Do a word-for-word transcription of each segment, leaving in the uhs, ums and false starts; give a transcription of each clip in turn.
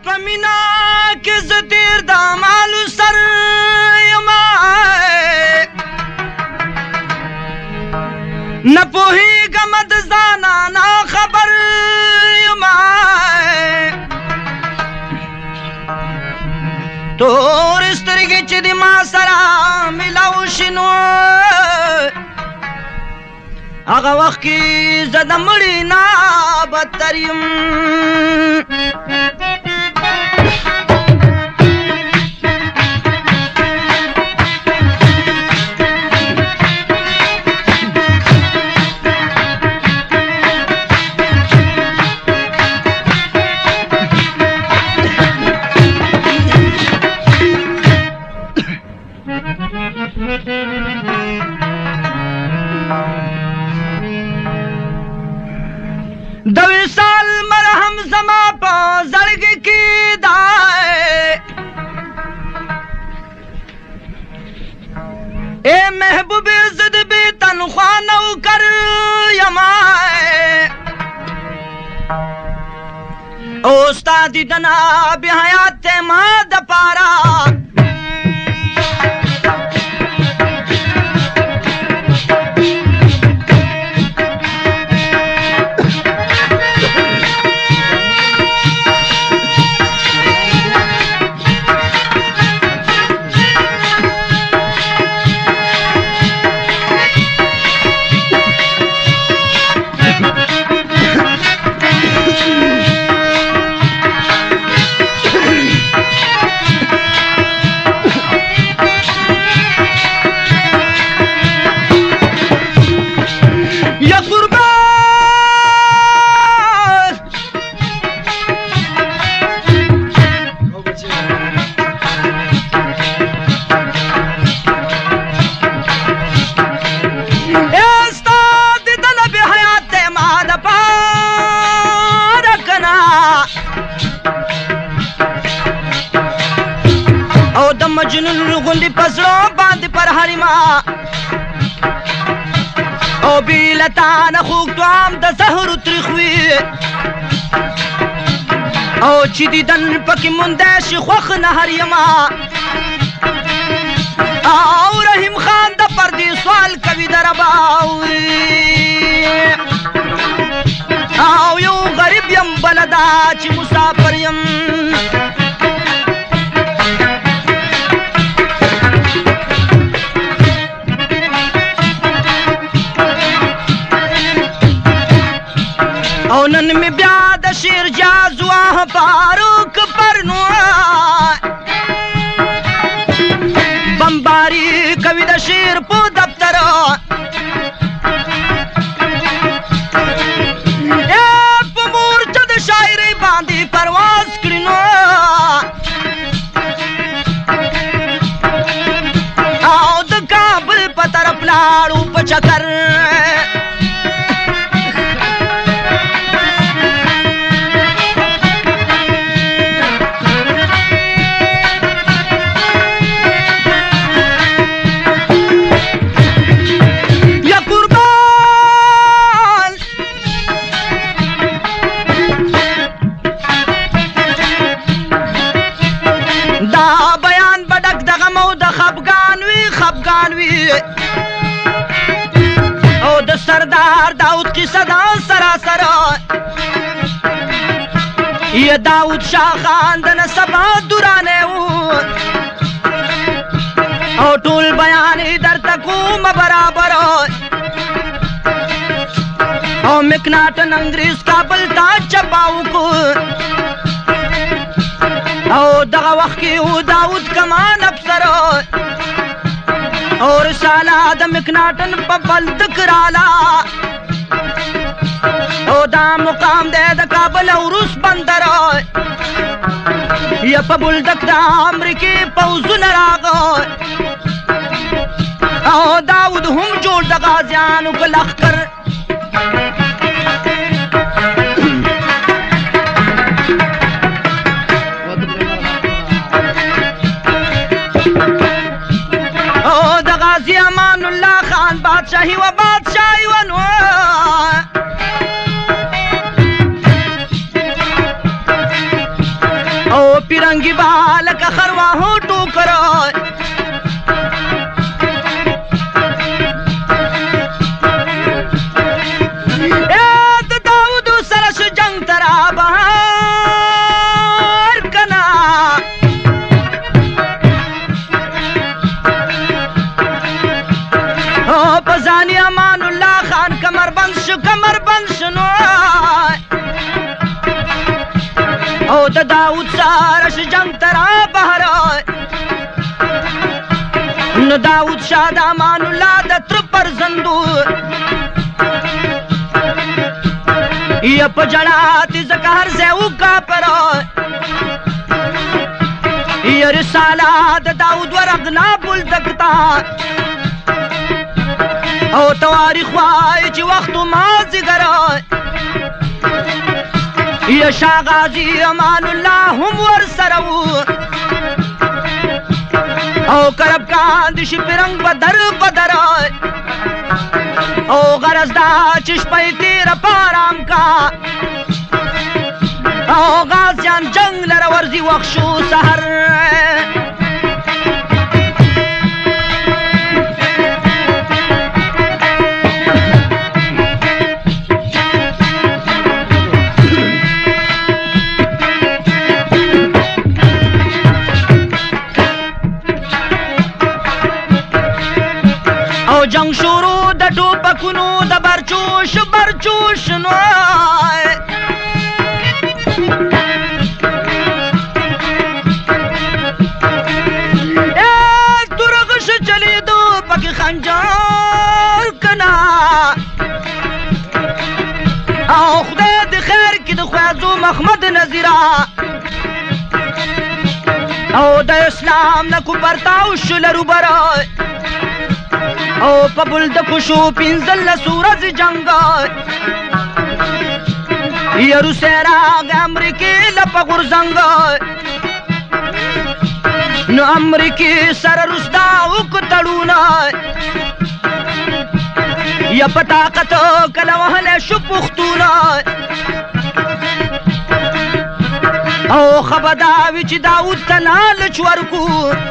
پمینا کې زتیر د مالو سر یما نه پوهېږم د ځانه نه خبر یما تور سترګې چې د ما سره ملاو شي نو هغه وخت کې زه د مړي نه بدتر یم د وصال مرهم زما په زړګي کې دی اے محبوب زد بې تنخوا نوکر یما او ستا دیدنه بې حیات دی ما دپاره مجنون غوندې پزړو باندې پر حریما او بې له تا نه خوږ دوام د زهرو تریخ وي او چې دیدن پکې موندی شي خوښ نه هر یما او رحیم خان د پردې سوال کوي د ربا او یو غریب یم بله دا چې مسافر یم او نن می بیا د شیر جاز واه فاروق پرنو بمباری کوي د شیر په دفتر اے په مورچه د شاعرۍ باندې پرواز کړي نو او د کابل په طرف لاړو په چکر او د سردار داود قصه دا سراسر یا داود شاه خان د نسبا دورانه و او ټول بیان درته کوم برابر او مکناټن انګریز کابل ته چپاو کو او دغه وخت کې و داود کمان افسر اور سالا د مکناټن په بلد کرالا او دا مقام دی د کابل او روس بندر یا په بلدک د امریکې پوځونه راغی او داود هم جوړ د غازیانو په لښکر امان الله خان بادشاہی و بادشاہی و نو او شاه ټوکر د داود سره شو جنگ ترا بهار کنا او پزانی امان الله خان کمر بند شو کمر بند شنو او د داود سره شو جنگ ترا بهار نو داود شاه د امان الله د تر پر زندو یا پجڑا تی زکار زیو کا پرا یا رسالات داود ورغنا بول دکتا او تواریخ وائی چی وقت مازی گرا یا شاہ غازی امان اللہ ہم ور سرو او کرب کاندش پرنگ بدر بدر او غرز دا چشپی تیر پارام کا او غازیان جنگ لرورزی وخشو سہر جنگ شروع د ټوپکونو د برچوش برچوش نو ایک ترغش چلی دو پکی خنجر کنا او خدای د خیر کی د خوازو محمد نظیرا او د اسلام نکو پرتاو شلرو برای او پبل د خوشو پینزل سورج جنگ یرو سراغ امریکی لپا غرزنگ نو امریکی سر رسداو کتڑونا یا پتاقت کلوہل شو پختونا او خبداوی چی داود تلال چورکو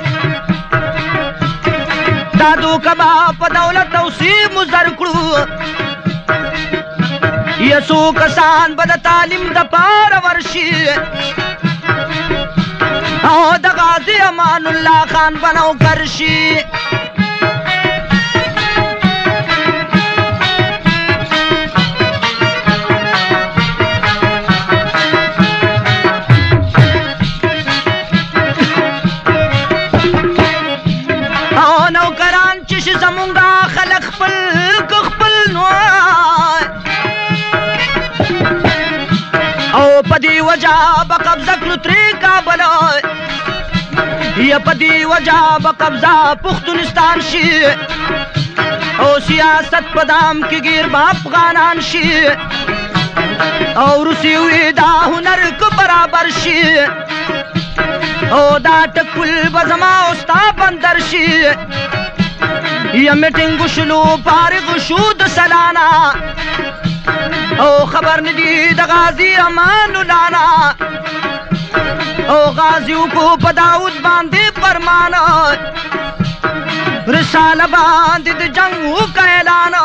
دادو کبا پا دولت توسیب مزر کرو یسو کسان بدا تعلیم دا پار ورشی او دا غازی امان اللہ خان بناو کرشی زمونگا خلق خپل کخپل نوای او پدی وجہ بقبضہ کلتری کابلای یا پدی وجہ بقبضہ پختونستان شی او سیاست پدام کی گیر با افغانان شی او روسی ہوئی دا ہنر کو برابر شی او دا ٹکل بزما استا بندر شی یا میٹنگ شلو پارغ شود سلانا او خبر ندی دا غازی امان لانا او غازیوں کو پداود باندے فرمانا رسالہ باندے دا جنگو کا اعلانا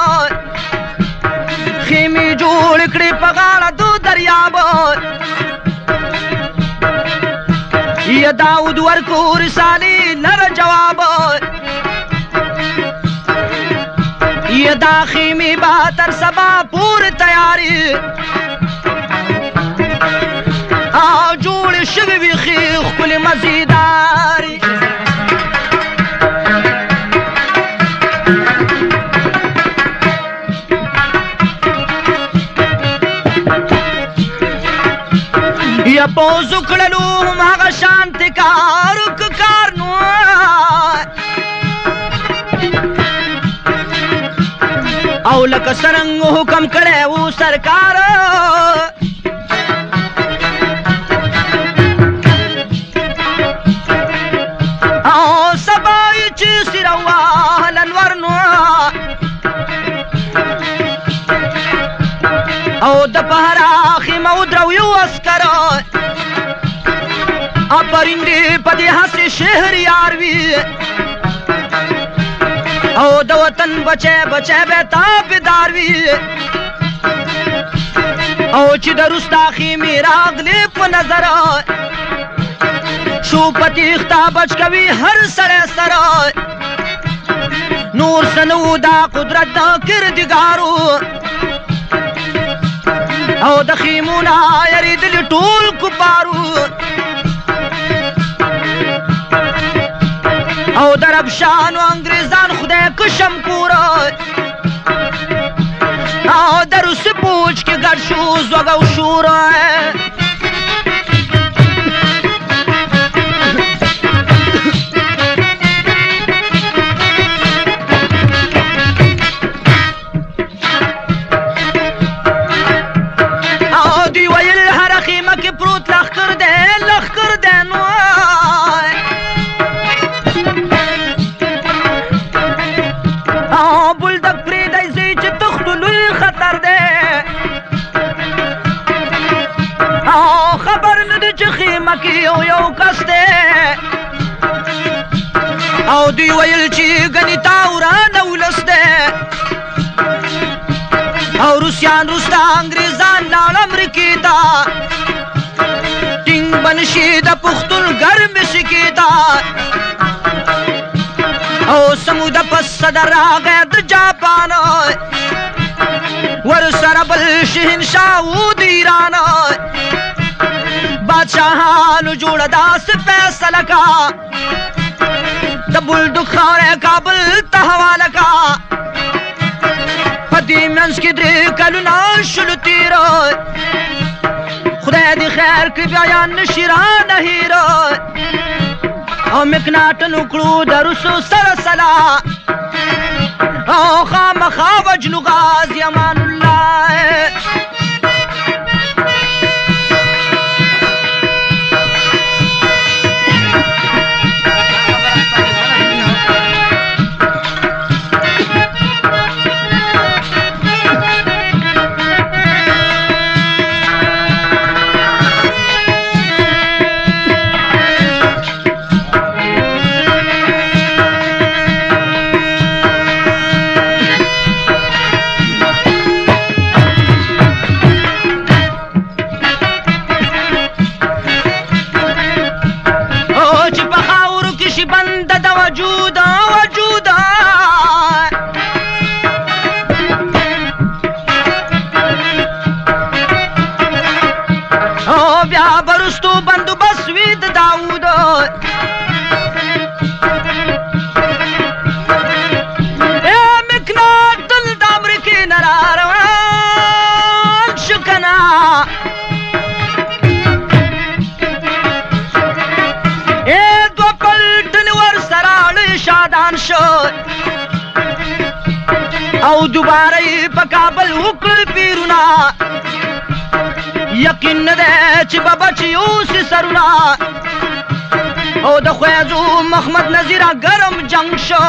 خیمی جوڑ اکڑی پگانا دو دریاب یا داود ورکو رسالی لر جواب یہ داخیمی باتر سبا پور تیاری آو جوڑ شوی خیخ کل مزیداری یا پوزو کڑلو ماغا شانتی کارک کارنو او لکه سرنگ حکم کڑے وہ سرکار او سبائی چی سروا لنورنو او دپہرا خیمہ ادرو یو اسکر अपरिंदे पदे हंसे शहरियार भी ओ द वतन बचे बचे बेताबदार भी ओ ची दरुस्ताखी मेरा अगले प नजर शो पतिख्ता बच कभी हर सड़े सर नूर सनूदा कुदरत दा किरदिगारू ओ दखीमुना यरी दिल टूल कुपारू ओ दरब शान अंग्रेजान खुदे कुशम पूरा ओ दर से पूछ के गड़शू जगह शूर है او دی ویل چې غنی تاوران ولسته او روسیان روستا انګریزان لاړ امریکې ته ټینګ بنشي د پښتون ګرم شکی ته او سمود پس صدر راغی د جاپان ور سره بل شهنشاه د ایران بادشاہانو جوړه داس فیصله کا د بلدک خاوره کابل ته حواله کا پدې منځ کې درې کلونه شلو تیر خدای دې خیر کړي بیا نشي رانه هیر او مکناټن وکړو د روسو سره سلا او خامخا وجنو غازي امان الله او دوباره په کابل وکړ پیرونا یقین نه ده چې به بچي اوسي سرونه او د خویزو محمد نظیره ګرم جنگ شو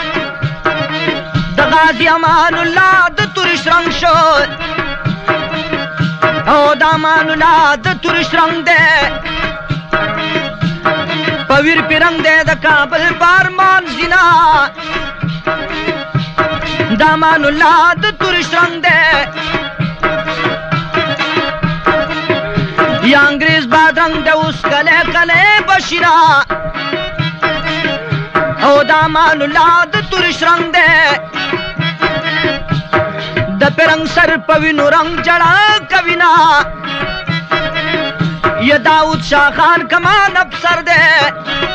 د غازي امان الله د تورش رنګ شو او د امان الله د تورش رنګ ده په ویر پیرنګ ده د کابل پارمان زینا د امان الله د تورش رنګ ده یا انګریز بادرنګ ده اوس کله کله بشیرا او د امان الله د تورش رنګ ده د پیرنګ سر په وینو رنګ جړا کوینا یا داود شاه خان کمان افسر ده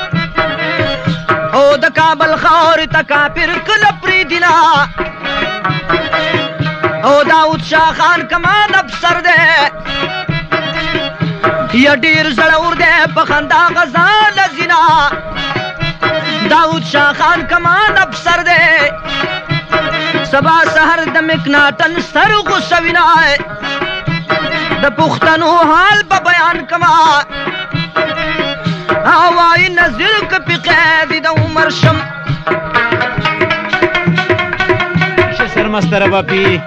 او د کابل خاور ته کافر کله پریدینا او داود شاه خان کمان افسر ده یا ډیر زړور ده په خندا غزال زینا داود شاه خان کمان افسر ده سبا سحر د مکناټن سر غوسوینا د پښتنو حال په بیان کما هواي نظر کپی قید د عمر شم ش سرمستر باپی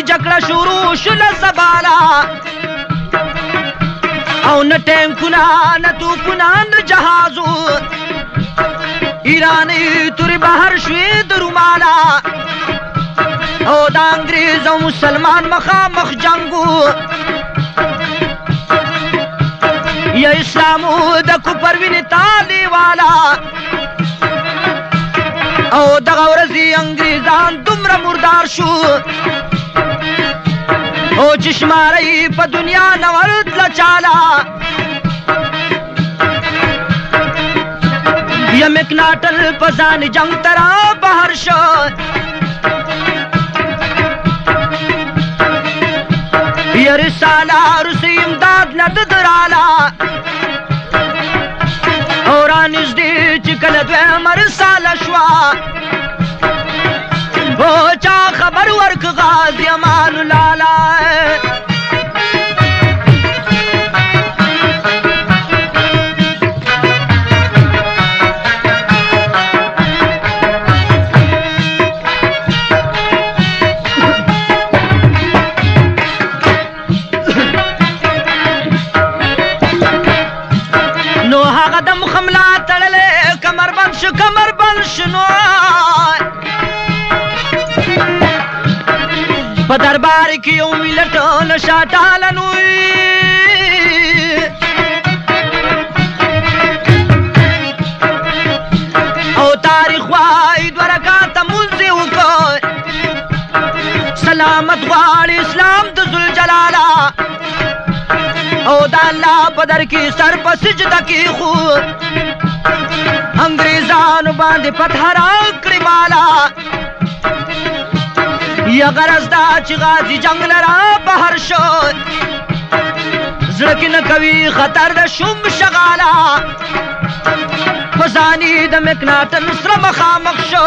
جکړه شروع شوله سبالا او نه ټینکونه نه توپونه نه جهازو ایرانی تورې بهر شوې د روماله او د انګریز او مسلمان مخامخ جنګو یا اسلامو د کفر وینې تالې والا او دغه ورځې انګریزان دومره مردار شو او چې شمارئ په دنیا نه ورتله چاله یا مکناټن په ځان جنګ ته را بهر شو یا رساله روسي امداد نه د دراله او رانږدې چې کله دویمه رساله شوه او چا خبر ورک غازي امان لالا نو هغه د مخملا تړلې کمر بند شو کمر بند شنو په دربار کې یو ملت نشه ټالنوي او تاریخ وایي دوه رکعته مونځ یې وکړ سلامت غواړي اسلام د ذوالجلاله او د الله په در کې سر په سجده کېښود انګریزانو باندې فتح راکړې مالا یا غرض دا چې غازي جنګ لرا بهر شو زړه کې نه کوي خطر د شوم شغاله خزاني د مکناټن سره مخامخ شو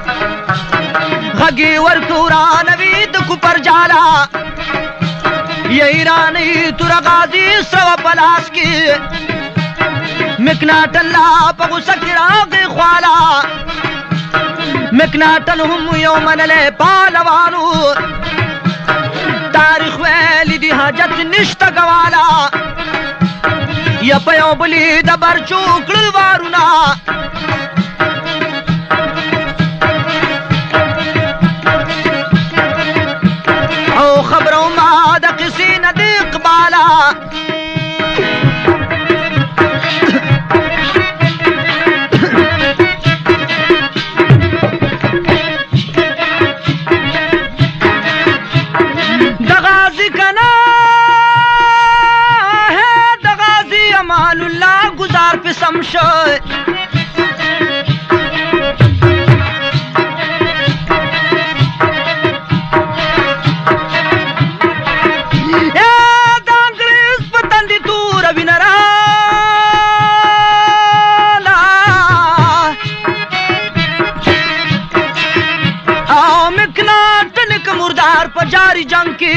غږ یې ورکړ ورانوي د کوپر جاله یا ایرانی توره غازي سره په لاس کې مکناټن لا په غوسه کې راغی خواله مکناټن هم یو منلی پهلوانو تاریخ ویلی دی حاجت نشته ګواله یا په یو بلې د برچو کړل وارونه او خبرو ما د قصې نه د اقباله سم شو د انګریز په تندي توره وینه راله او مکناټن که مردار په جاري جنګ کې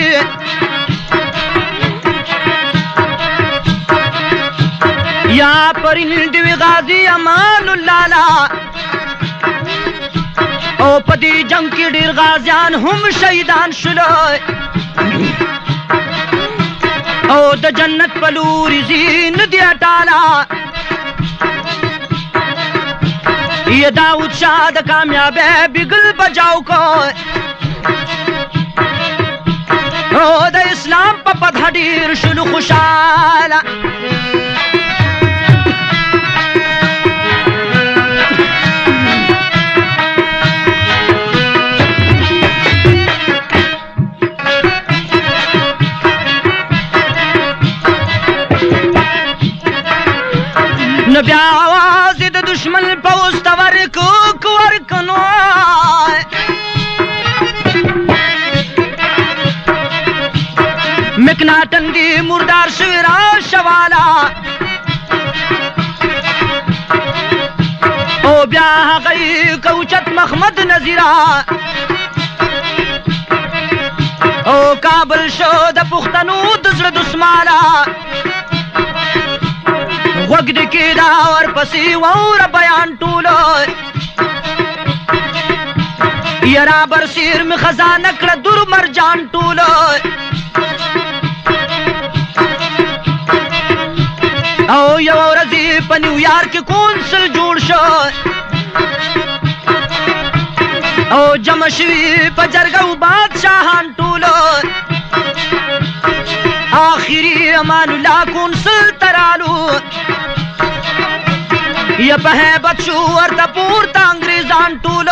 یا پرند وی غازي امان لالا او په دې جنگ کې ډېر غازیان هم شهیدان شول او د جنت په لوري زین دی اټاله یا داود شاه د کامیابی بګل بجاو کو او د اسلام په فتح ډېر شول خوشاله نو بیا آواز د دشمن په وسته ورکو ورکنو مکناټن دی مردار شوی را شواله او بیا هغه کوچت محمد نظیره او کابل شو د پښتنو د زړه دسماله غوږ دې کېده ورپسې واوره بیان ټولو یرا برسیر می خزانه کړه در مرجان ټول او یو ورځ په نیویارک کې کونسل جوړ شو او جمع شوي په جرګه و بادشاهان ټول آخري امان الله کونسل ترالو یا په هیبت شو ورته پورته انګریزان ټول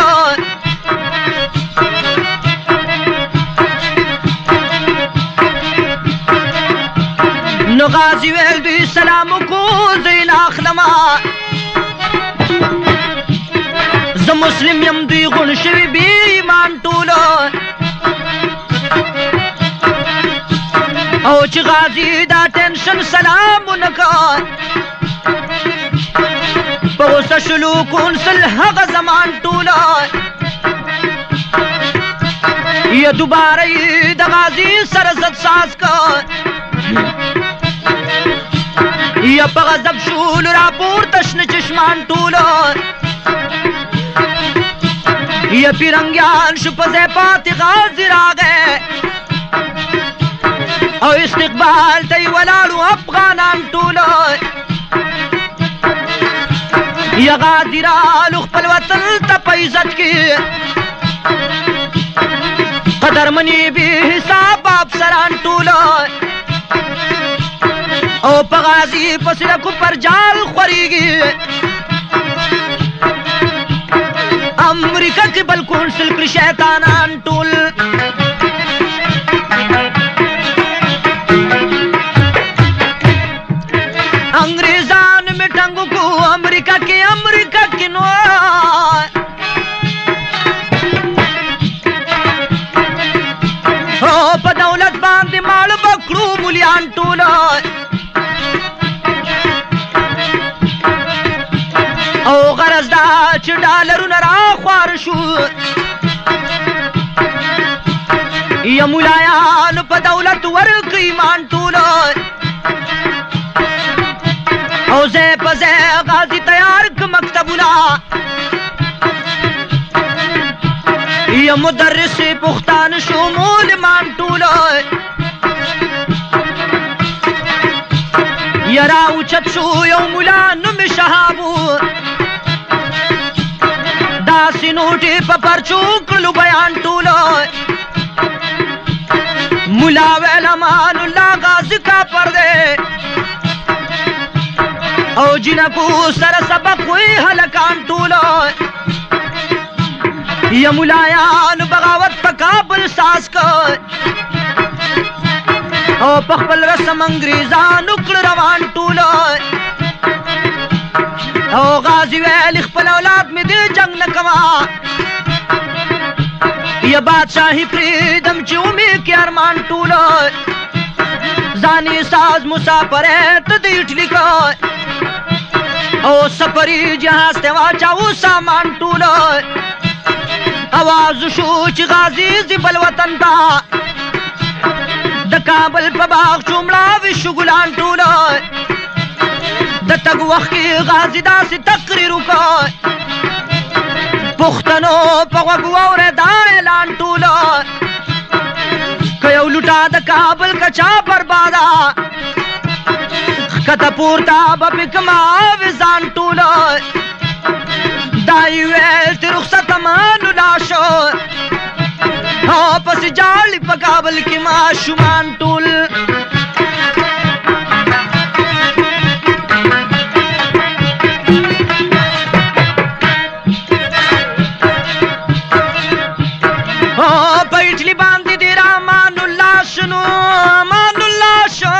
نو غازی ویل دوی سلام کو زین اخلما ز مسلم یم دوی غون شوی بی ایمان ټول او چې غازی دا ټینشن سلام نکړ په غوسه شلو کونسل هغه زمان ټول یا دوباره د غازی سره زد ساز کړ یا په غضب شول را پورته شنه چشمان ټول یا پیرنګیان شو په ځای پاتې غازي راغی او استقبال ته یې ولاړو افغانان ټول یا غازي رالو خپل وطن ته په عزت کې قدرمنې بې حساب افسران ټول او په غازي په سړکو پر جال خورېږي امریکا کې بل کونسل کړي شیطانان ټول انګریزان مې ټنګو کو امریکا کې امریکا کې نو او په دولت باندې مال بکړو مليان ټول او غرض دا چې ډالرونه راخوار شو یا ملایانو په دولت ورکړي ایمان ټول او ځای په ځای غازي تیار کړه مکتبونه یا مدرس پښتان شو مولمان ټول یا راوچت شو یو ملا نوم شهابو داسې نوټې په پرچو کړلو بیان ټول ملا ویل امان الله غازي کافر دی او جنکو سره سبق وی هلکان ټول یا ملایان بغاوت په کابل ساز کړ او په خپل رسم انګریزانو کړ روان ټول او غازي ویل خپل اولاد مې دې جنگ نه کما یا بادشاہي پریدم چې ومې کې ارمان ټول ځانې ساز مسافرت د اټلی کو او سفري جهاز ته واچاو سامان ټول आवाज شو چې غازي زبل وطن ته د کابل په باغ چومړه وشو ګلان ټول د تګ وخت کې غازي داسې تقریر وکړ پښتنو په غوږ واورېد اعلان ټول که یو لوټه د کابل کچا برباده ښکته پورته به پې کړمه وزان ټول دا یې ویل چې رخصت امان الله شو او پسې جاړي په کابل کې ماشومان ټول په اټلي باندې ډېر امان الله شنو امان الله شو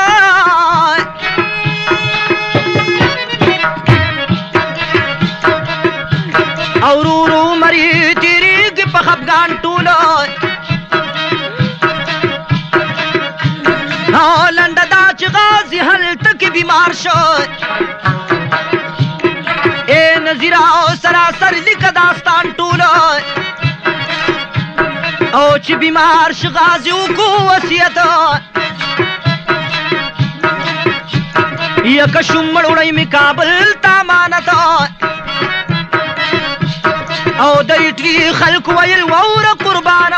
او ورو ورو مري تېرېږي په خفګان ټول لنډه دا چې غازي هلته کې بیمار شو اے نظیره او سراسر لیکه داستان ټول او چې بیمار شو غازي وکړو وصیت یک شو مړوړی مې کابل ته امانت او د ایټلی خلق ویل ووره قربانا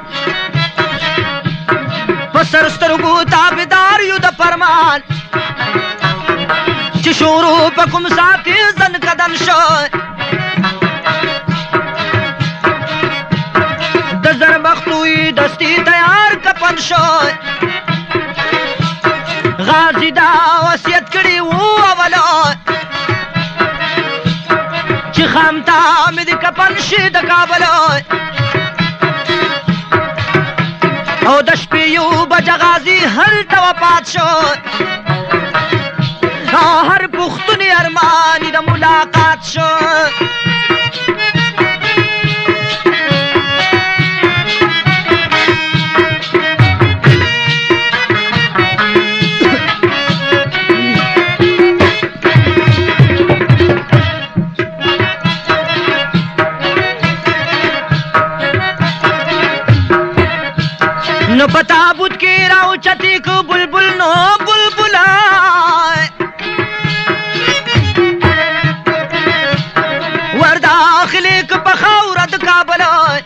په سر سترګو تابعدار یو د فرمان چې شروع په کوم ساتي زن کدن شو د زربختوی دستی تیار کپن شو غازی دا وصیت کړي وو اولا چې خامتا مې د کپن شي د کابل او د شپې یو بجه غازی هلته وفات شو هر پښتون ارمانی د ملاقات شو نو پتابوت کی راو چتی کو بلبل نو بلبلا ور داخلی کو بخورت کابل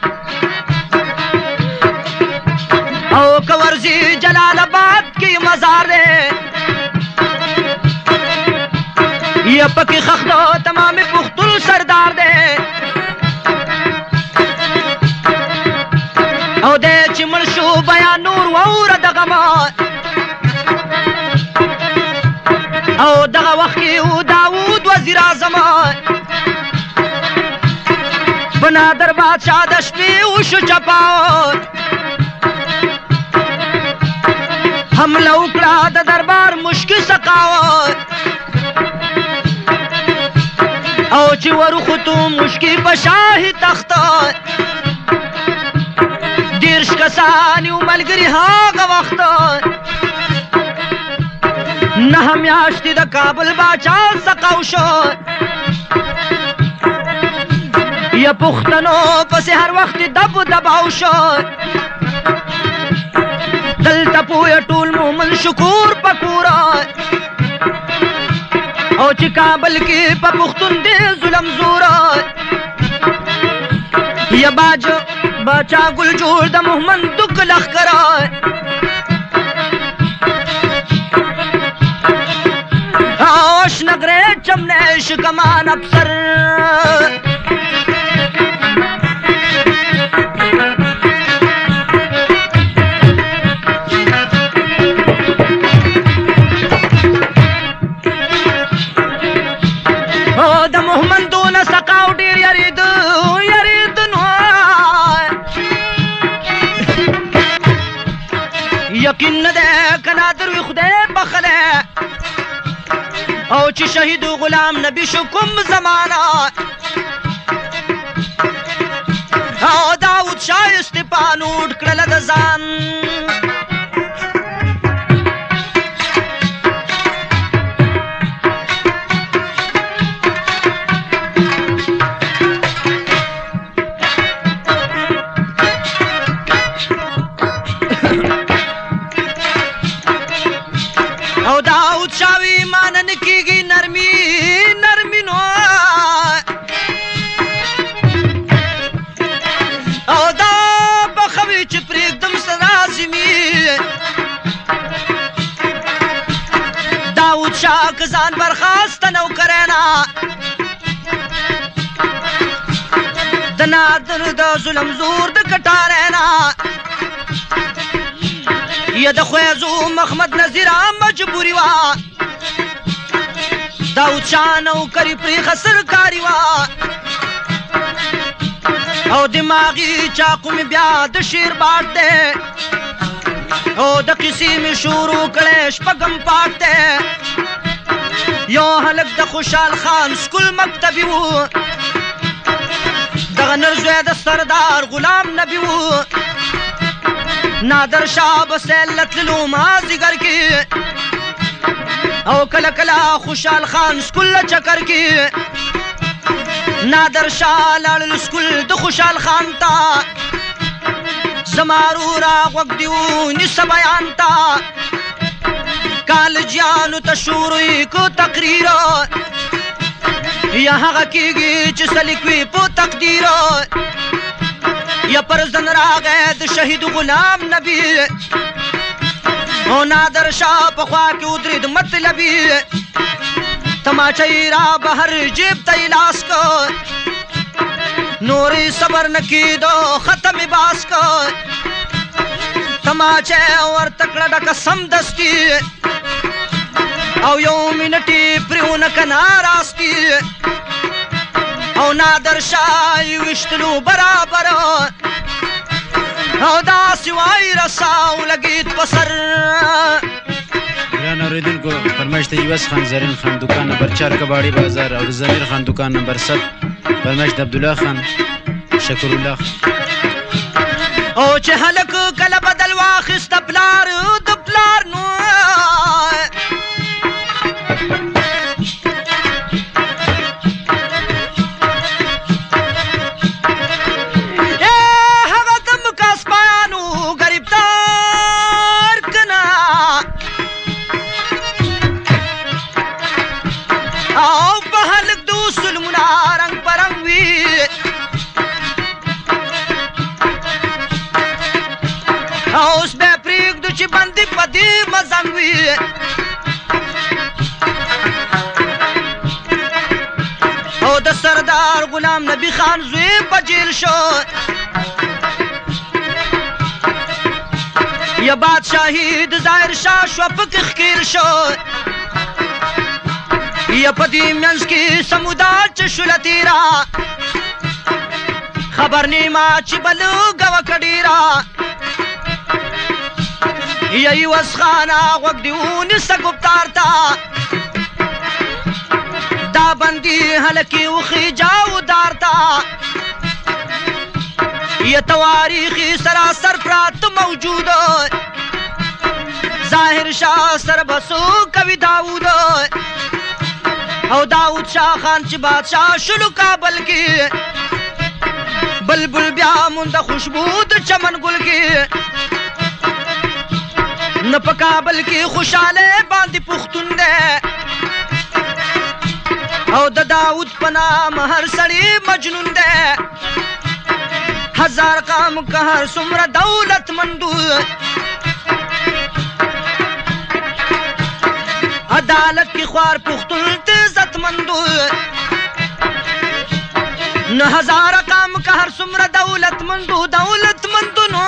او کورزی جلال آباد کی مزار دے یہ پکی خخدو تمام پختل سردار دے او دے چمڑ شو بیان نور وور دغما او دغه وخت او داوود وزیر اعظم بنادر بادشاہ د شپې او شو چپاو حمله وکړه د دربار مشکل سقاو او چې ورخته مشکل په شاهي تخت دیرش کسانی و ملگری هاگا وقت نه همیاشتی دا کابل باچا سقاو شو یا پختنو پس هر وقت دب دباو شو دلتا پویا طول مومن شکور پکورا او چی کابل کی پا پختن دے ظلم زورا یا باجو باچا گل جوړ د محمد دک لخ کرا اوش نگرے چمنیش کمان افسر او د محمد دون سقاو ډیر یرید یرید یقین نه ده کنا دروي خدای بخله او چې شهید غلام نبی شو کوم زمانہ او داود شاه استپانو کړل د ځان او داود شاوی مانن کیگی نرمی نرمی نو او دا بخوی چی پریدم سرازمی داود شاہ کزان برخواست نو کرینا دنا در دا ظلم زور دا کٹارینا یا د خویزو محمد نظیر مجبوری وا داود شاه نوکری پری خسر کاری وا او دماغی چاقو می بیا د شیر باټ دے او د قصې می شروع کړي شپږم پاټ دے یو هلک د خوشحال خان سکول مکتبی وو دغه نرزوی د سردار غلام نبی وو نادر شاه بسیلت للو مازیګر کی او کله کله خوشحال خان سکول چکر کی نادر شاه لاړل سکول د خوشحال خان تا زمارو را غوږ دیو نس بیان تا کالجیانو ته شروع کو تقریر یا هغه کیږي چې سلیکوي په تقدیر یا پر زن راغی د شهید غلام نبی او نادر شاه په خوا کې ودرېد مطلبي تماچۍ را بهر جیب ته یې لاس کو نورې صبر نه کېدو ختم یې باس کو تماچه ورته کړه ډکه سمدستي او یو منټ یې پرېونه که ناراستي او نادر شاه یې ویشتلو برابر او داسې وایي رساو لګېد په سر گران اوریدونکو فرمایش ته یوس خان زرین خان دکان نمبر چار کباړي بازار او زمیر خان دکان نمبر ست فرمایش د عبدالله خان شکر الله او چې هلک کله بدل واخیسته پلار د پلار نو او د سردار غلام نبی خان زوی په جیل شو یا بادشاهی د ظاهر شاه شوه پکې ښکېل شو یا په دې منځ کې سمودا چې شوله تېره خبر نیمه چې بل ګوکه ډېره یا یوس خانه غوږ دې ونیسه ګفتار ته دا بندي هلکې وخیجاو دار ته یا تواریخي سراسر پراته موجود ظاهر شاه سر بسو کوي داود او داود شاه خان چې بادشاه شلو کابل کې بلبل بیا مونده خوشبو د چمن ګل کې نه په کابل کې خوشحاله باندې پښتون دی او د داود په نام هر سړی مجنون دی هزار قام که هر څومره دولتمندو عدالت کې خوار پښتون ته عزتمندو نه هزار قام که هر څومره دولتمندو دولتمندو نو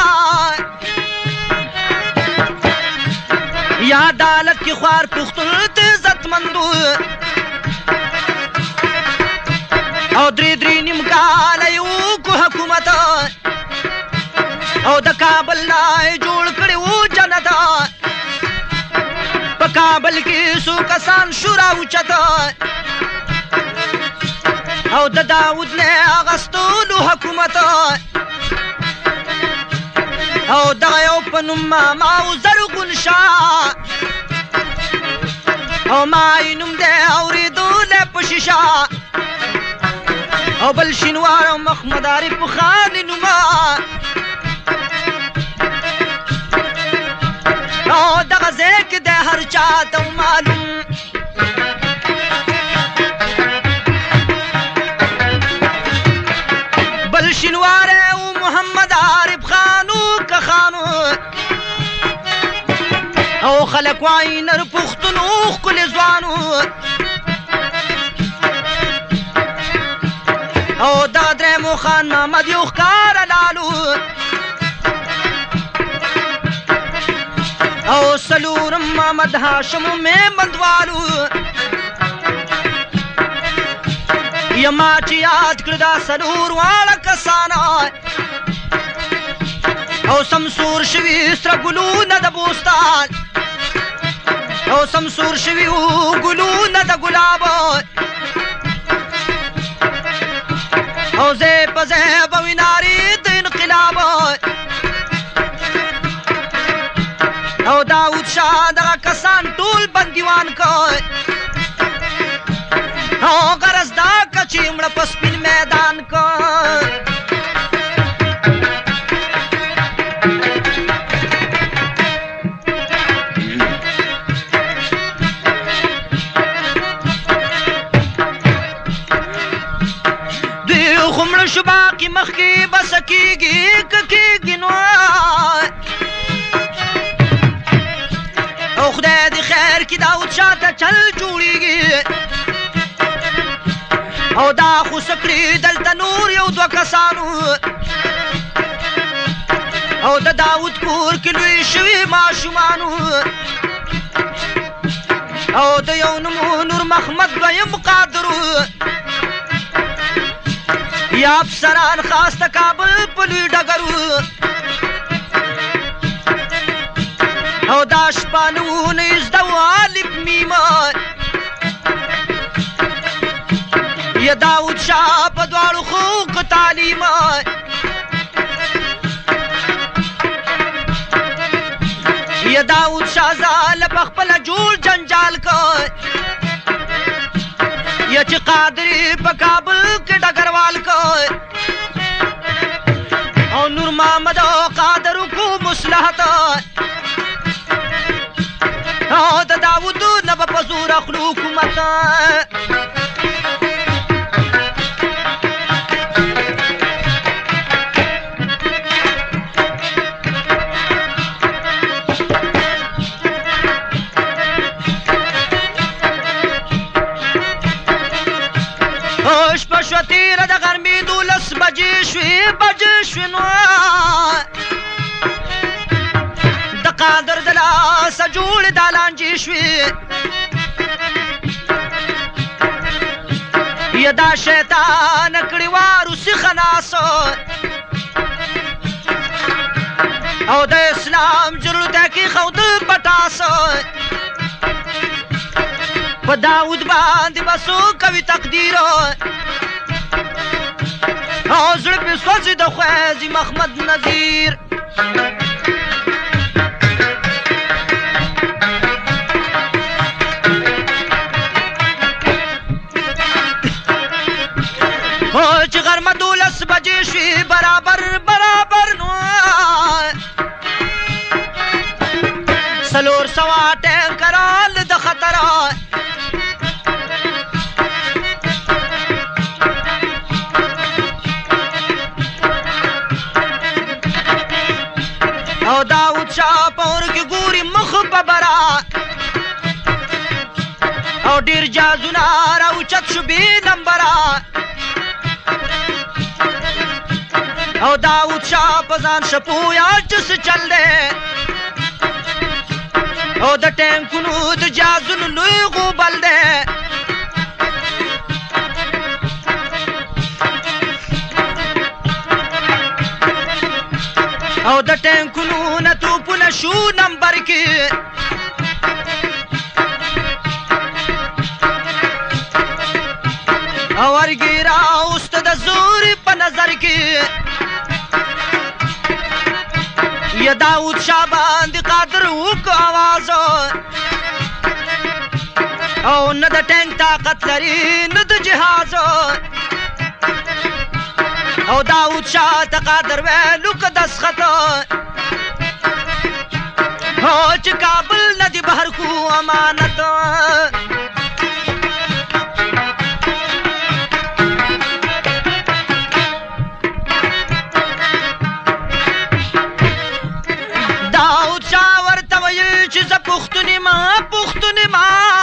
یا عدالت کی خوار پختون ته عزتمندو او درې درې نیم کاله یې وکړو حکومت او د کابل نه یې جوړ کړی و جنت په کابل کې څو کسان شو راوچت او د داود نه اغستلو حکومت او دغه یو په نوم ماما و زرغون شاه او ما یې نوم دی اورېدلی په شیشه او بل شینوار او محمد عارف خان نوما او دغه ځای کې دی هر چا ته معلوم بل شینوار او محمد عارف خانو که خانو او خلک وایي نر پښتون او ښکلې ځوانو او دا درېمو خان محمد یو ښکاره لالو او څلورم محمد هاشم میمندوالو یما چې یاد کړه دا څلور واړه کسان او سمسور شوي سره ګلونه د بوستان او سمسور شوي ګلونه د ګلاب او ځای په ځای به وي نارې د انقلاب او داود شاه دغه کسان ټول بندیوان کړ او غرض دا که چې مړه په سپین میدان کړ یو خمړ شو باقي مخکې بس کېږي که کېږي نو او خدای دې خیر کړي داود شاه ته چل جوړېږي او دا خو څه کړي دلته نور یو دوه کسانو او د داود کور کې لوی شوي ماشومانو او د یو نوم نور محمد دویم قادرو یا افسران خاص د کابل په لوی ډګرو او دا شپه نوونه زده وه الف میمه یا داود شاه په دواړو خو که تعلیمه یا داود شاه زاله په خپله جوړ جنجال که یا چې قادر په کابل کې ډګروال که او نور محمد او قادر کو مصلحت او د داود نه به په زور اخلو حکومت شپه شوه تېره د غرمې دولس بجې شوې بجې شوې نو د قادر د لاسه جوړې دا لانجې شوې یا دا شیطان کړې وه روسي خناسه او د اسلام جرړو ته کېښوده پټاسه په داود باندې به څوک کوي تقدیر او زړه پې سوځي د خویزي محمد نظیر چې غرمه دولس بجې شوې برابر برابر نو څلور سوه ټینکران د خطره او داود شاه په اور کې ګوري مخ په برا او ډېر جازونه راوچت شو بې نمبره او داود شاه په ځان شپویا چې څه چل دی او د ټینکونو د جازونو لوی غوبل دی او د ټینکونو نه توپونه شو نمبر کې او ارګې راوسته د زورې په نظر کې یا داود شاه باندې قادر وکړو آواز او نه د ټینک طاقت لري نه د جهاز او داود شاه ته قادر ویلو که دسخط او چې کابل نه دي بهر کو امانت داود شاه ورته ویل چې زه پښتون یم پښتون یم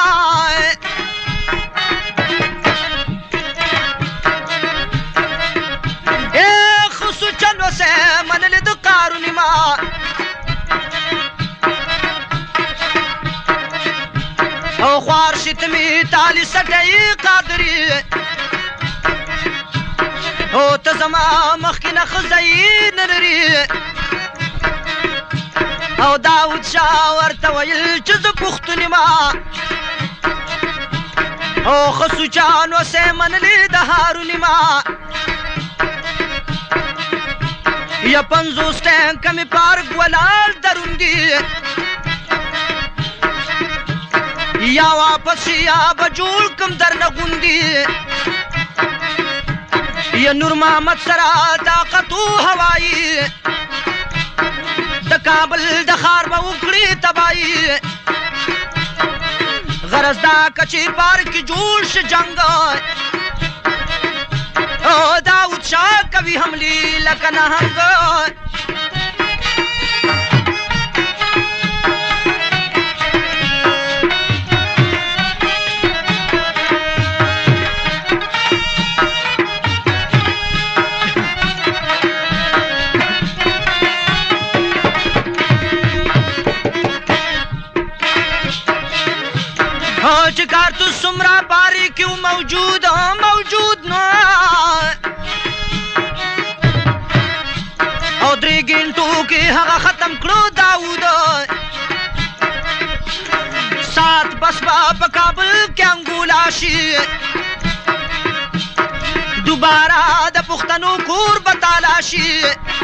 منل د قارون ما او خوار شتمی تالی سټی قادری او ته زما مخکې نه ښه نه لري او داود شاه ورته ویل چې زه پښتون یم او ښه سوچان اوسې منلې د هارون ما یا پنځوس ټینکه مې پارک ولاړ دروندي یا واپس یا به جوړ کم درنه غوندي یا نور محمد سره طاقت و هوایي د کابل د ښار به وکړي تباهي غرض دا که چې پارک کې جوړ شي جنګ او داود شاه کوي حملې لکه نهنګ چې کارتوس څومره باري کې موجود موجود نو او درې ګنټو کې هغه ختم کړو داود سات بس په کابل کې انګولا شي دوباره د پښتنو کور به تالا شي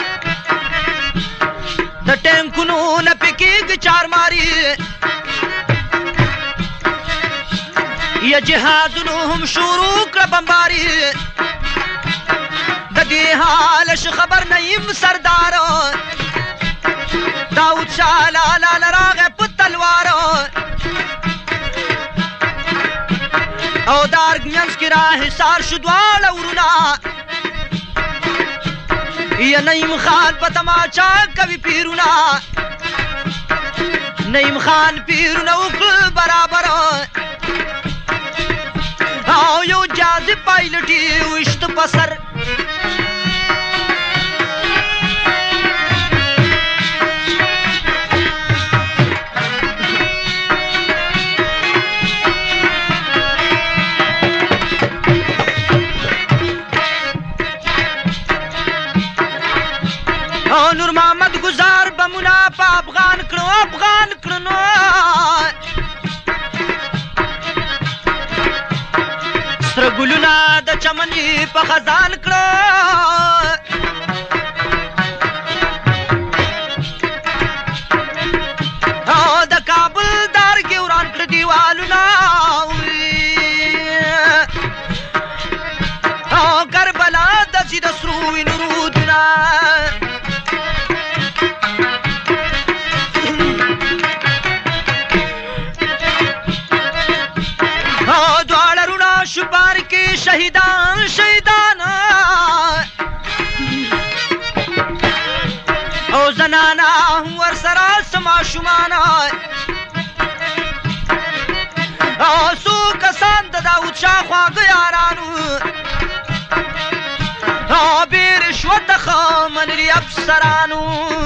د ټینکونو نه پکېږي چارماري یا جهازونو هم شروع کړه بمباري د دې حال ش خبر نه یم سردار داود شاه لالا لراغه په تلوار او دارګ منځ کې را حصار شو دواړه ورونه یا نعیم خان په تماچا کوي پیرونه نعیم خان پیرونه وکړ برابر او یو جازب پایلټي وشت پسر او نور محمد گزار بمونا په افغان کړو افغان کړنو سره ګلونه د چمنې په خزان کړه او د کابل دارګې وران کړه دیوالونه او کربلا داسې د سرو وینو رودونه شپار کې شهیدان شهیدان او زنانا ور سره سما شومان او سو کسان د داود شاه خواږه یارانو او بې رشوته ښه منلي افسرانو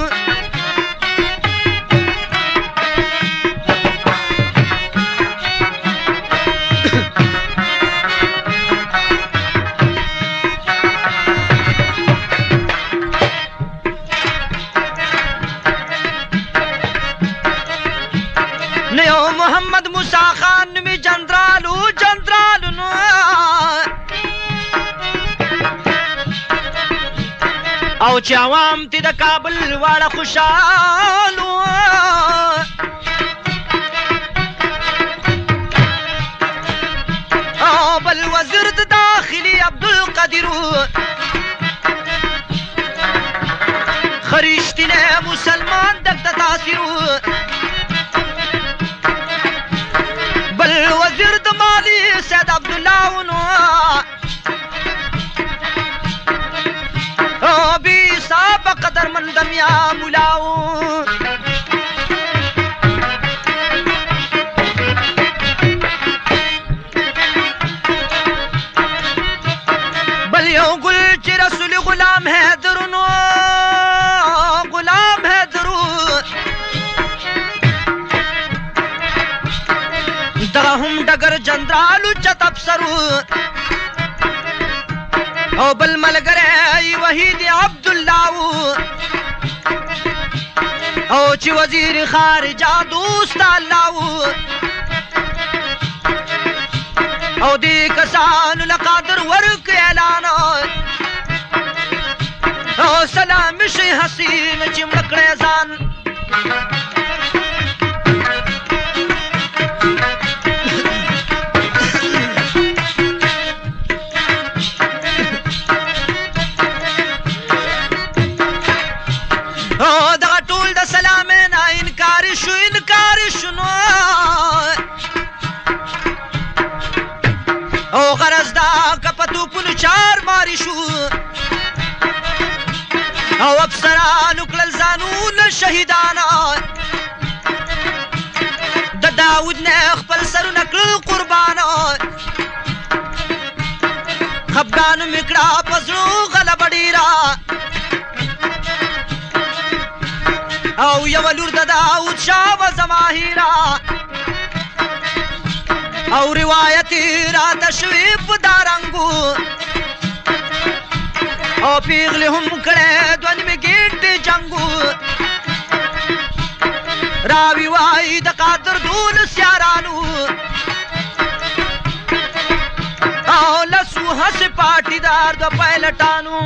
محمد موسی خان نومي جنرالو جنرالو نو او چې عوام تی د کابل واړه خوشالو او بل وزیر د داخلي عبدالقدیر خریشتینه مسلمان دغه تاثیر وزیر د مالی سید عبدالله ونو او بی صاحب قدر مندم یا مولاو بل یو گل چې رسول غلام حیدر نو غلام حیدرو دغه هم ډګر جنرالو چت افسرو او بل ملګری وحید عبدالله او چې وزیر خارجه دوست الله او دې کسانو له قادر ورک اعلان او سلام شي حسین چې مړ کړی ځان او غرض دا کپتو پونو چار ماری پاتې شو او افسرانو کړل ځانونه شهیدانه د داود نه خپل سرونه کړل قربانه خفګانو مې کړه په زړو غلبه ډېره او یوه لور د داود شاه به زما هیره او روایت یې راته شوې په دا رنګو او پیغلې هم کړې دوه نیمې ګېټې جنګو راوي وایي د قادر دولس یارانو او لسو هسې پاټیدار د پایلټانو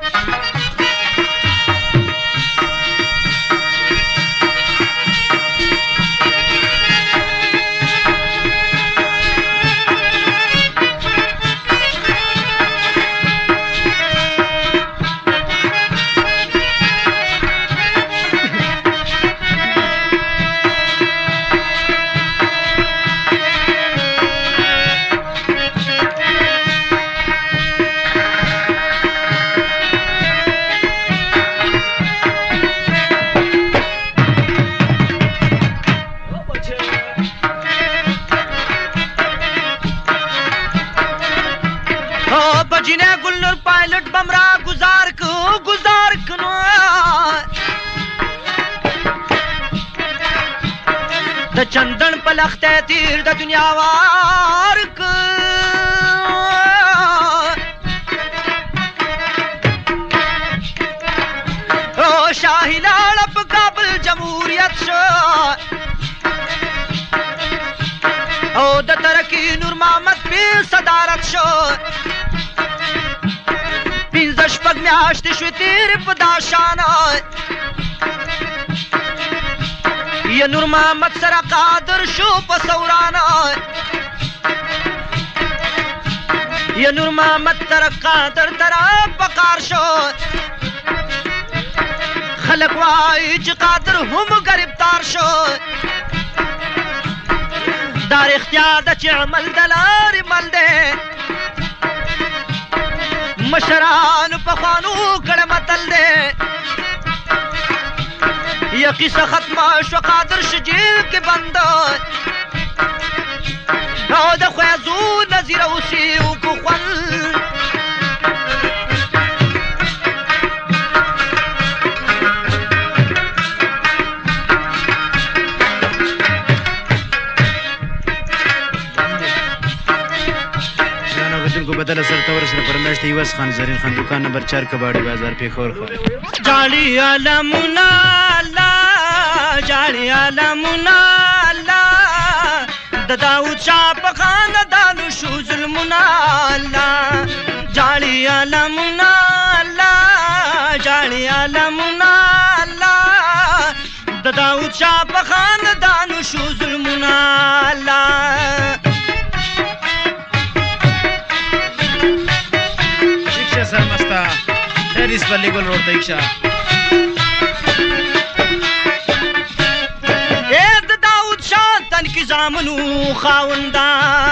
بجینه گلنور پایلٹ بمرا گزار کو گزار کنو د چندن پلخته تیر د دنیا وار کو او شاهی لاړ په کابل جمهوریت شو او د ترکی نور محمد په صدارت شو پنځه شپږ میاشتې شوې تېرې په دا شانه یا نور محمد سره قادر شو په سورانه یا نور محمد سره قادر تره په قار شو خلک وایي چې قادر هم ګرفتار شو دا رښتیا ده چې عمل د لارې مل دی مشرانو پخوانو کړه متل دی یا قصه ختمه شوه قادر شو جیل کې بند او د خویزو نظیر اوسي وکو خوند को بدل سر تور سره پرمیشت ایواز خان زرین خان دکان نمبر چار کباڑی بازار پیښور خو جاړي علمنا الله جاړي علمنا الله د داود شاه په خاندانو شو ظلمنا الله جاړي علمنا الله جاړي علمنا الله د داود شاه په خاندانو شو ظلمنا الله سرمستا خیریس پر لیگل روڈ دیکشا اید داود شاه تن کی زامنو خاوندا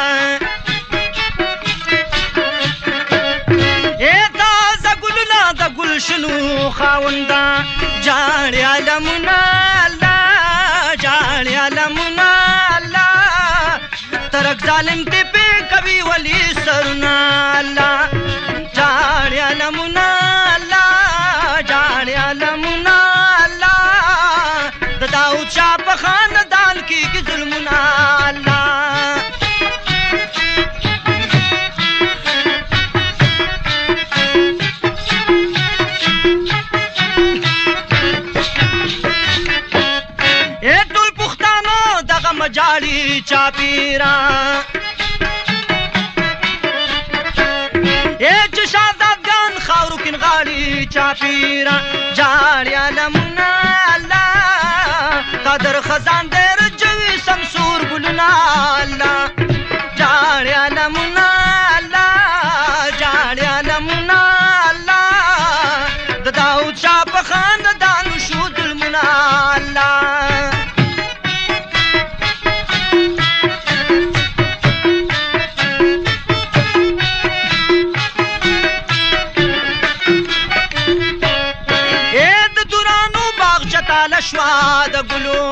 اید دا گلنا دا گلشنو خاوندا جاڑی علمنا اللہ جاڑی علمنا اللہ ترک ظالم تی پی کبھی ولی سرنا اللہ جاڑی علمنا اللہ جاڑی علمنا اللہ دا داود شاہ پا خاندان کی کی ظلمنا اللہ اے ټول پښتانو دغه مجاړي چاپیران چاپیرا جاړي علمنا الله قدر خزان در جوي سمسور ګلنا الله جاړي علمنا الله جاړي علمنا الله د داود شاه په خاندان شو ظلمنا الله جاړیاله شوا د ګلو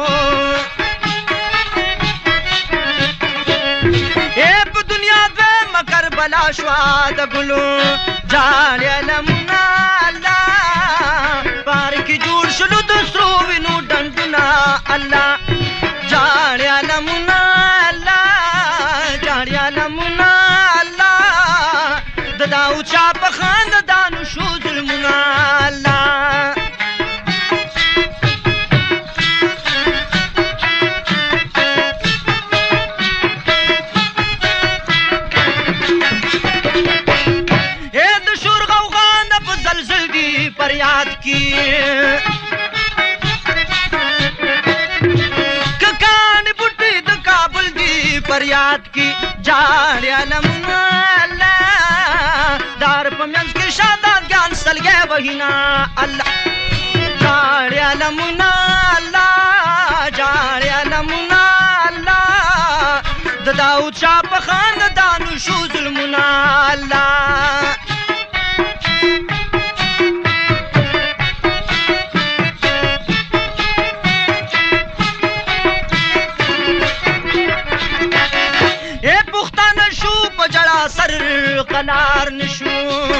اے په دنیا دویمه کربلا شوا د ګلو جاړیاله مونه الله پار کې جوړ شلو د سرو وینو ډنډونه الله جاړیاله مونه الله جاړیاله مونه الله د داود شاه په خاندانو شو ظلمونه الله فریاد کی ککانی بوٹی د کابل دی فریاد کی جاړیاله مونه الله دار په منځ کې شادات ګان سلګې وهینا الله جاړیاله مونه الله جاړیاله مونه الله د داود شاه په خاندانو شو ظلمونه الله سر قلار نشو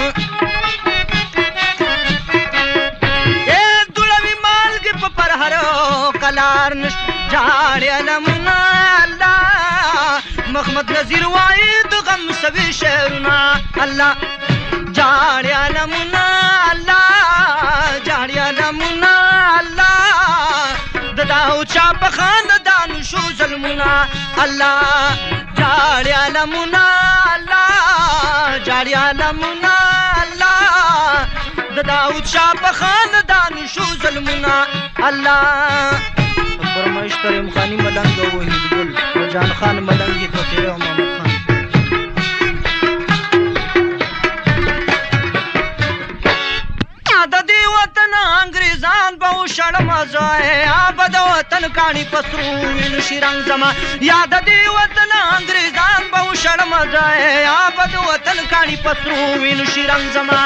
اے دلوی مالګ په پرهر قلار نشو جاړیاله مونه الله محمد نذیر وای د غم سوي شعرونه الله جاړیاله مونه الله جاړیاله مونه الله د داود شاه په خاندانو شو ظلمونه الله جاړیاله مونه جاړیاله مونه الله د داود شاه په خاندانو شو ظلمونه الله فرمایش کریم خانی ملنګ وحید ګل جان خان ملنګ فقیر او محمد خان د دې وطن انګریزان به وشړ مزای آباد وطن کاڼي پسرو وینو شیرنګ زما یاد دې وطن انګریزان به وشړ مزای آباد وطن کاڼي پسرو وینو شیرنګ زما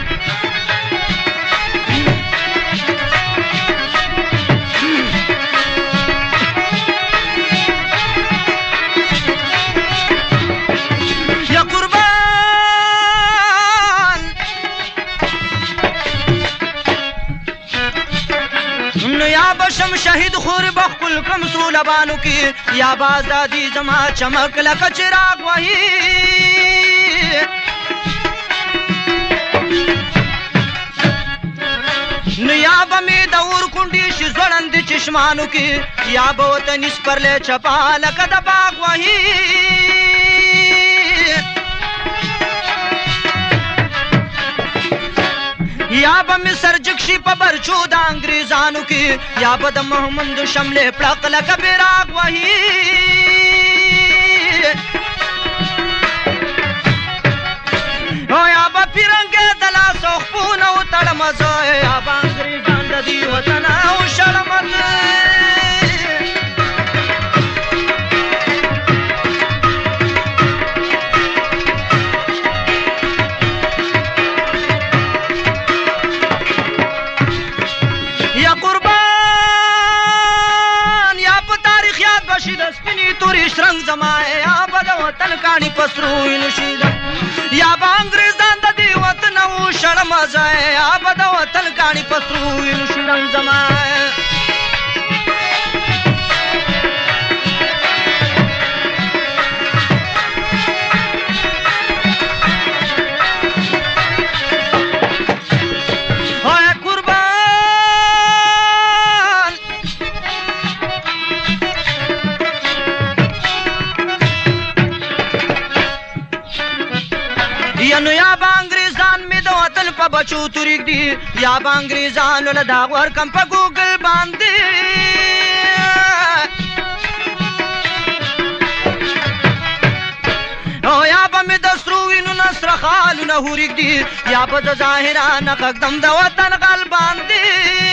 بشم شهید خور بخل کم سولبانو کی یا بازادی زما چمک لک چراغ وہی یا بمی دور کنڈی شی زړند چشمانو کی یا بوتن اس پر لے چپا لک د باغ وہی یا به می سرجکشي په برچو د انګریزانو کې یا به د محمد شملې پړق لکه براق وهي او یا به پیرنګې د لاسو خپونه وتړم زه یا به انګریزان د دې وطن وشړم رنگ زمائے آباد وطن کانی پسرو انشید یا با انگریزان دا دی وطن او شرم ازائے آباد وطن کانی پسرو انشید رنگ زمائے یا با انگریزان می د وطن په بچو تریک دی یا با انگریزان له دا ور کم په ګوګل باندې او یا به می د سرو وینو نصر خالونه هوریک دی یا به د ظاهرانه قدم د وطن غل باندې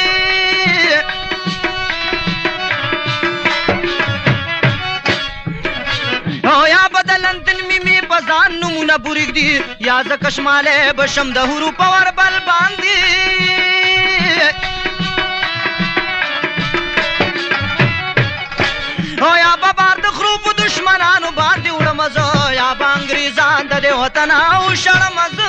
او یا بدلندن میمی پزان نمونه بوریک دی یا ز کشماله بشم د هورو پور بل باندې وطن او شړمز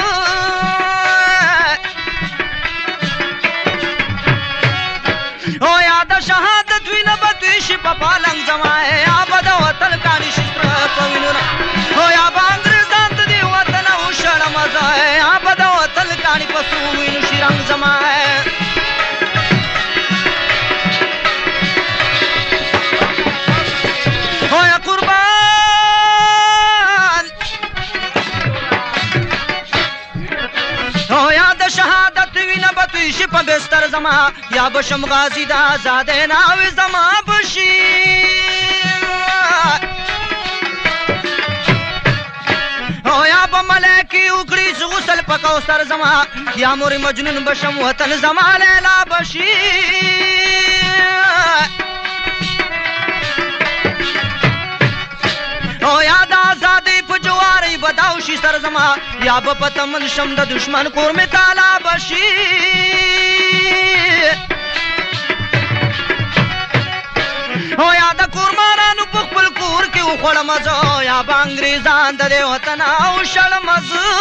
او یاد شهادت وینه بتوی شي په پالنګ زمای آباد وطن کانی شستر پوینو او یا انګريزان د دې وطن او شړمز آباد وطن کانی پسو وینو شرنګ زمای او یا قربان او یا د شهادت وینه بتوی شي په بستر زما یا بشم غازی د آزاد ناوي زما بشي او یا په ملکی وکړي غسل په کوثر زما یا مور مجنون بشم وطن زما لیلا بشي او یا د آزادی په جواری بداو شي سر زما یا په پتمن شم د دشمن کور می تالا بشي او یا د کورمانانو په خپل کور کې وخوړم زه یا به انګریزان د دې وطن او شړم زه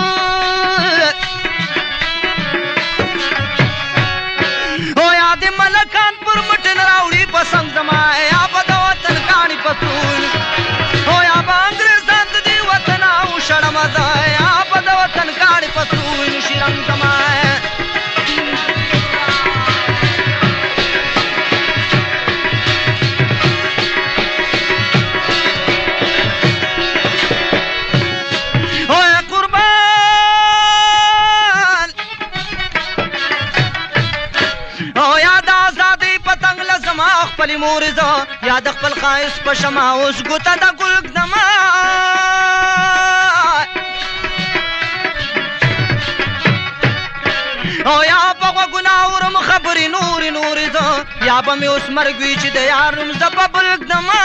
او یا د ملکان پر مټن راوړي پسند زما یا به د وطن کاڼي پتون او یا به انګریزان د دې وطن او شړم زه یا به د وطن کاڼي پتون شرنګ زما خپل مور زه یا د خپل خایس په شمع اوس ګوته د ګل ږدمه او یا په غوږونه اورم خبرې نورې نورې زه یا به مې اوس مرګ وي چې د یار نوم زه په بل ږدمه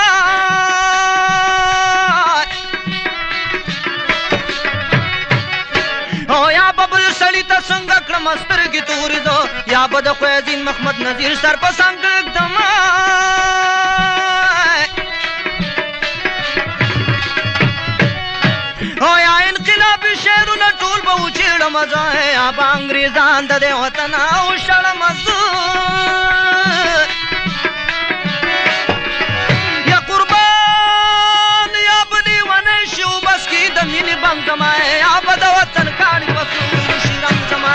او یا به بل سړي ته څنګه کړم سترګې تورې زه یا به د خویدین محمد نذیر سر په څنګ ږدمه او یا انقلابي شعرونه ټول به وچېړم زه یا به انګریزان د دې وطن او شړم زه یا قربان یا به لیونی شي وبس کې د مینې بنګ زما یا به د وطن کاڼي پسو شرنګ زما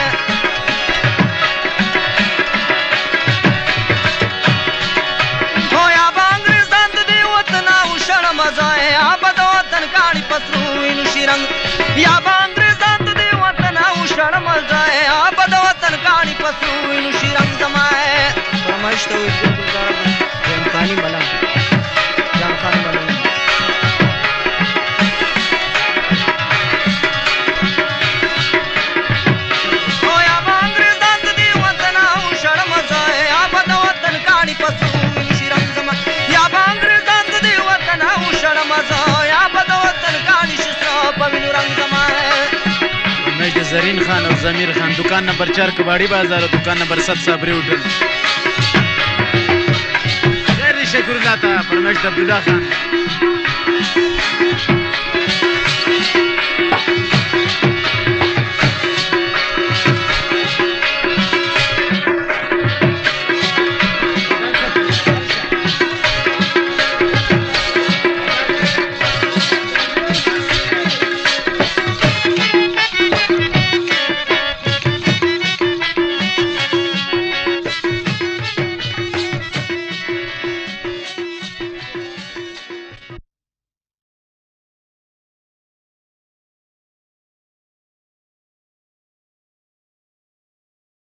او یا به انګریزان د دې وطن او شړم زه یا به د وطن کاڼي پسو شرنګ یا به انګریزان د دې وطن او شړم زه یا به د وطن کاڼي پسو شرنګ زما فرمایش ته وي جانخاني ملنګ جانخان ملنګ او یا به انګریزان د دې وطن او شړم زه یا به د وطن کاڼي پسو شرنګ زما یا به انګریزان د دې وطن او شړم زه یا به د وطن کاڼي شسره په وینو رنګ زما فرمایش د زرین خان او ضمیر خان دکان نمبر چار کباڑی بازار او دکان نمبر ست صابری ہوٹل شکر اللہ تا فرمایش د عبدالله خان